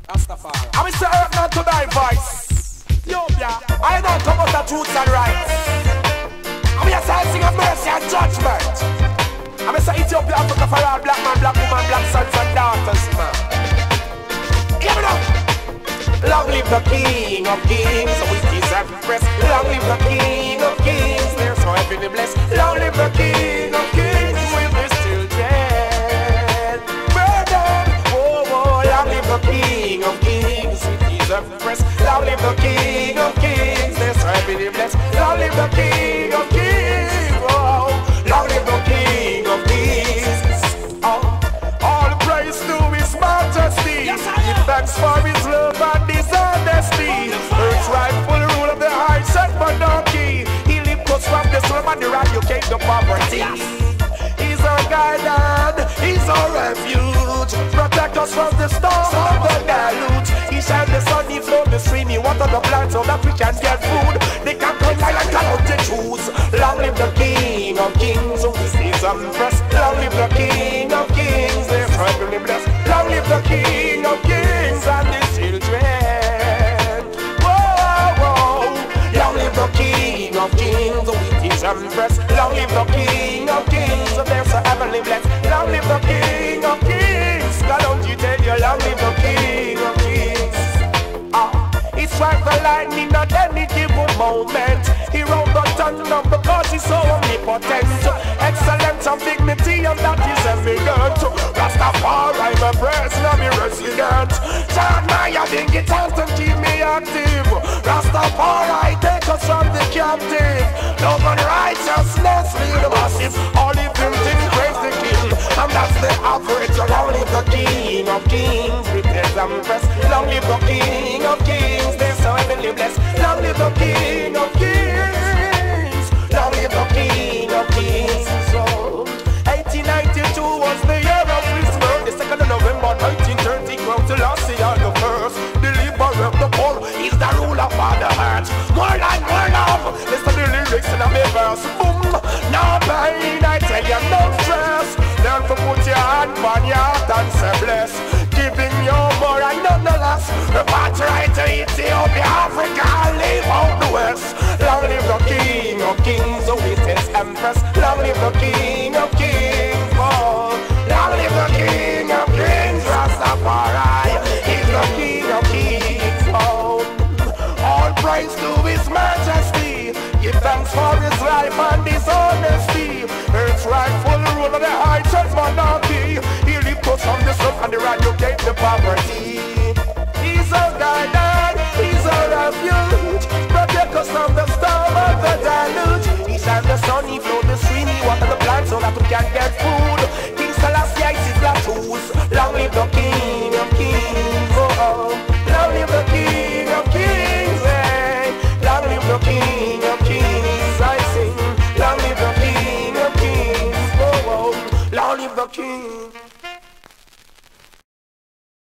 Rastafari. I will say earth not to thy voice. Ethiopia, I don't come out the truths and rights. I will say sing of mercy and judgment. I will say Ethiopia, Africa for all black man, black woman, black sons and daughters, man. Hear me now. Long live the King of Kings, with his empress. Long live the King of Kings, they're so heavily blessed. Long live the King of Kings, with his children. Burden, whoa, whoa. Long live the King of Kings, with his empress. Long live the King of Kings, they're so heavily blessed. Long live the King of Kings, whoa. Long live the King of Kings. All praise to his majesty. Yes, give thanks for his love and dishonesty. Earth's rightful rule of the high set monarchy. He lifts us from the slum and eradicate the poverty. He's our guide, he's our refuge. Protect us from the storm of the deluge. He shine the sun, he flow the stream. He water the plants so that we can get food. They can come and cannot the choose. Long live the King of Kings, who is his empress. Long live the King of Kings, they're heavenly blessed. Long live the King of Kings and his children. Whoa, whoa. Long live the King of Kings with his empress. Long live the King of Kings, they're so heavenly blessed. Long live the King of Kings. God, don't you tell you, long live the King of Kings. He strikes the lightning at any given moment. He rolled the thunder because he's so omnipotent. Excellence of dignity, and that is evident. Rastafari, my presence, I'm a resident. Turn my think it has to keep me active. Rastafari, take us from the captive. Love and righteousness, lead the massive. All living things, praise the King. And that's the average. Long live the King of Kings. Prepare them press. Long live the King of Kings. They're so heavenly blessed. Long live the King of Kings. Long live the King of Kings. So 1892 was the year of his birth. The 2nd of November 1930, crowned to last year the first. Deliverer of the poor, he's the ruler of the heart. More life, more love. Listen to the lyrics in my verse. Boom, no pain, I tell you, no stress. Learn to put your hand on your heart and say bless. Giving you more and nonetheless. Repart right to Ethiopia, Africa, leave out the West. Long live the King of Kings, who is his empress. Long live the King of Kings, oh. Long live the King of Kings, Rastafari. He's the King of Kings, oh. All praise to his majesty. Give thanks for his life and his honesty. Earth's rightful rule of the high church monarchy. He lifts us from the sun and eradicate the poverty. He's our guide, he's our refuge. Protect us from the storm of the deluge. He shines the sun, he flows the stream, he waters the plants so that we can get food. King Selassie is his Latus. Long live the King of Kings, oh. Long live the King of Kings, hey. Long live the King of Kings, I sing. Long live the King of Kings, oh, oh. Long live the King.